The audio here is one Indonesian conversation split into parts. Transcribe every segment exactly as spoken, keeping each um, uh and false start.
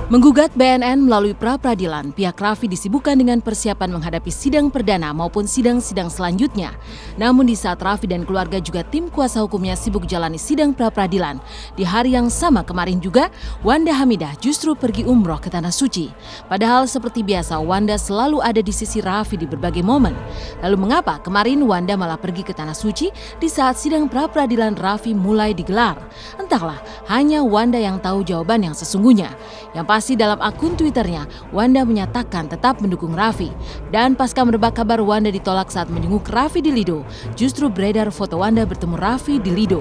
Menggugat B N N melalui pra-peradilan, pihak Raffi disibukkan dengan persiapan menghadapi sidang perdana maupun sidang-sidang selanjutnya. Namun di saat Raffi dan keluarga juga tim kuasa hukumnya sibuk jalani sidang pra-peradilan, di hari yang sama kemarin juga, Wanda Hamidah justru pergi umroh ke Tanah Suci. Padahal seperti biasa, Wanda selalu ada di sisi Raffi di berbagai momen. Lalu mengapa kemarin Wanda malah pergi ke Tanah Suci di saat sidang pra-peradilan Raffi mulai digelar? Entahlah, hanya Wanda yang tahu jawaban yang sesungguhnya. Yang pasti dalam akun Twitternya, Wanda menyatakan tetap mendukung Raffi. Dan pasca merebak kabar Wanda ditolak saat menjenguk Raffi di Lido, justru beredar foto Wanda bertemu Raffi di Lido.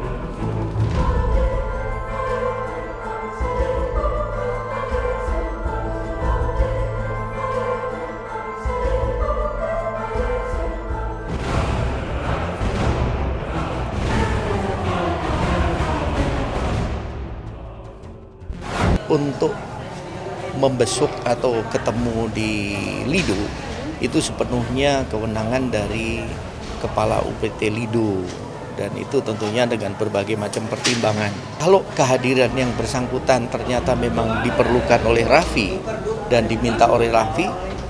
Untuk membesuk atau ketemu di Lido itu sepenuhnya kewenangan dari Kepala U P T Lido, dan itu tentunya dengan berbagai macam pertimbangan. Kalau kehadiran yang bersangkutan ternyata memang diperlukan oleh Raffi dan diminta oleh Raffi,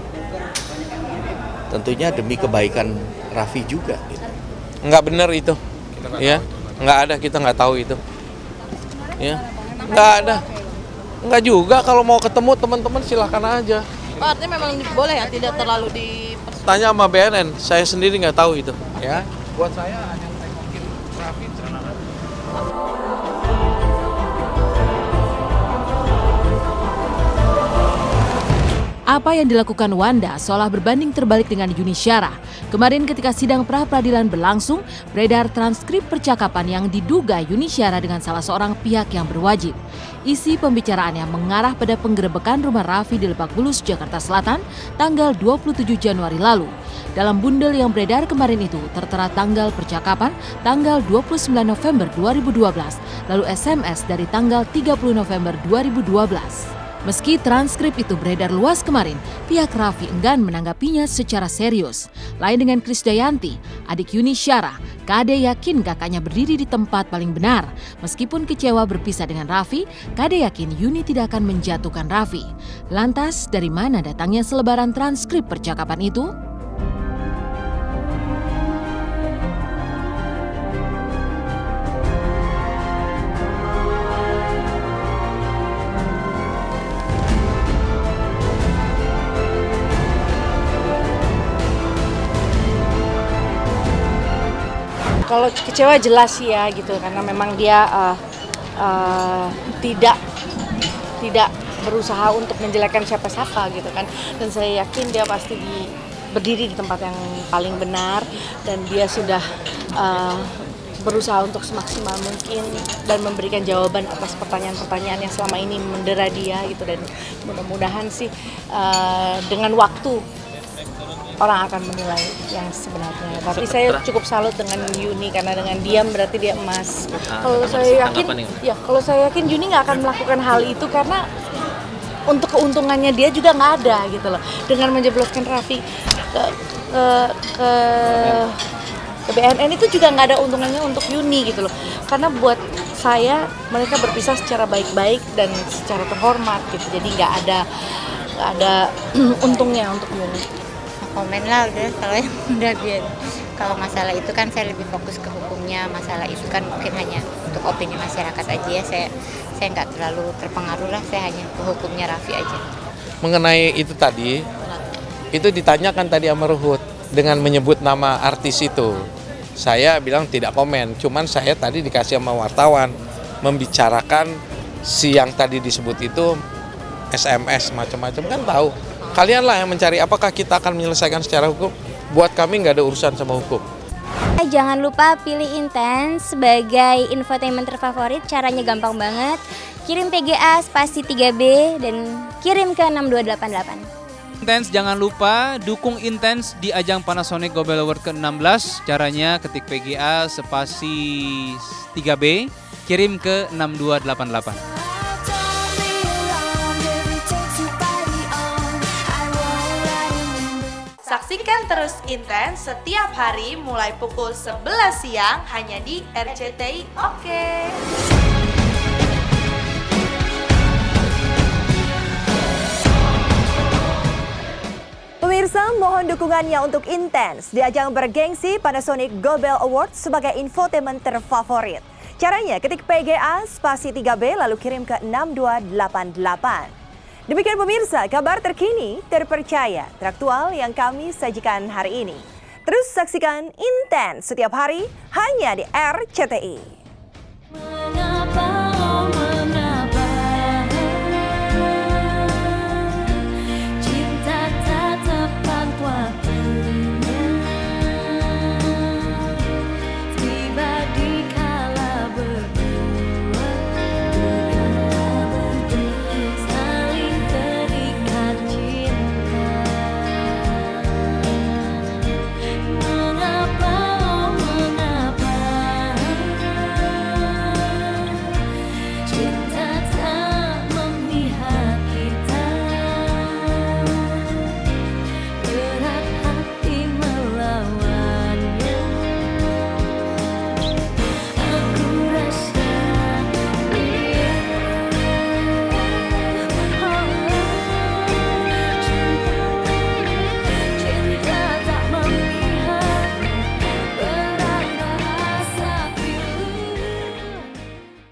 tentunya demi kebaikan Raffi juga. Gitu. Nggak benar itu, ya, nggak ada, kita nggak tahu itu, ya, nggak ada. Enggak juga, kalau mau ketemu teman-teman silahkan aja. Oh, artinya memang boleh ya, tidak terlalu di... Tanya sama B N N, saya sendiri nggak tahu itu. Ya, buat saya hanya tengokin Raffi cerita. Apa yang dilakukan Wanda seolah berbanding terbalik dengan Yuni Syara. Kemarin ketika sidang pra-peradilan berlangsung, beredar transkrip percakapan yang diduga Yuni Syara dengan salah seorang pihak yang berwajib. Isi pembicaraannya mengarah pada penggerebekan rumah Raffi di Lebak Bulus, Jakarta Selatan, tanggal dua puluh tujuh Januari lalu. Dalam bundel yang beredar kemarin itu, tertera tanggal percakapan tanggal dua puluh sembilan November dua ribu dua belas, lalu S M S dari tanggal tiga puluh November dua ribu dua belas. Meski transkrip itu beredar luas kemarin, pihak Raffi enggan menanggapinya secara serius. Lain dengan Krisdayanti, adik Yuni Syara, Kade yakin kakaknya berdiri di tempat paling benar. Meskipun kecewa berpisah dengan Raffi, Kade yakin Yuni tidak akan menjatuhkan Raffi. Lantas, dari mana datangnya selebaran transkrip percakapan itu? Kalau kecewa jelas sih ya gitu, karena memang dia uh, uh, tidak tidak berusaha untuk menjelekkan siapa-siapa gitu kan, dan saya yakin dia pasti di, berdiri di tempat yang paling benar, dan dia sudah uh, berusaha untuk semaksimal mungkin dan memberikan jawaban atas pertanyaan-pertanyaan yang selama ini mendera dia gitu, dan mudah-mudahan sih uh, dengan waktu orang akan menilai yang sebenarnya. Tapi saya cukup salut dengan Yuni, karena dengan diam berarti dia emas. Kalau saya yakin, ya kalau saya yakin Yuni nggak akan melakukan hal itu karena untuk keuntungannya dia juga nggak ada gitu loh. Dengan menjebloskan Raffi ke ke ke, ke B N N itu juga nggak ada untungannya untuk Yuni gitu loh. Karena buat saya mereka berpisah secara baik-baik dan secara terhormat gitu. Jadi nggak ada nggak ada untungnya untuk Yuni. Komen lah udah, kalau yang udah biar kalau masalah itu kan saya lebih fokus ke hukumnya, masalah itu kan mungkin hanya untuk opini masyarakat aja ya, saya saya nggak terlalu terpengaruh lah, saya hanya ke hukumnya Raffi aja. Mengenai itu tadi, itu ditanyakan tadi sama Ruhut dengan menyebut nama artis itu, saya bilang tidak komen, cuman saya tadi dikasih sama wartawan membicarakan si yang tadi disebut itu S M S macam-macam, kan tahu. Kalianlah yang mencari apakah kita akan menyelesaikan secara hukum. Buat kami nggak ada urusan sama hukum. Jangan lupa pilih Intens sebagai infotainment terfavorit. Caranya gampang banget. Kirim P G A spasi tiga B dan kirim ke enam dua delapan delapan. Intens, jangan lupa dukung Intens di ajang Panasonic Global Award ke enam belas. Caranya ketik P G A spasi tiga B, kirim ke enam dua delapan delapan. Saksikan terus Intens setiap hari mulai pukul sebelas siang hanya di R C T I Oke. Pemirsa, mohon dukungannya untuk Intens di ajang bergengsi Panasonic Gobel Award sebagai infotainment terfavorit. Caranya ketik P G A spasi tiga B lalu kirim ke enam dua delapan delapan. Demikian pemirsa, kabar terkini, terpercaya, teraktual yang kami sajikan hari ini. Terus saksikan Intens setiap hari hanya di R C T I.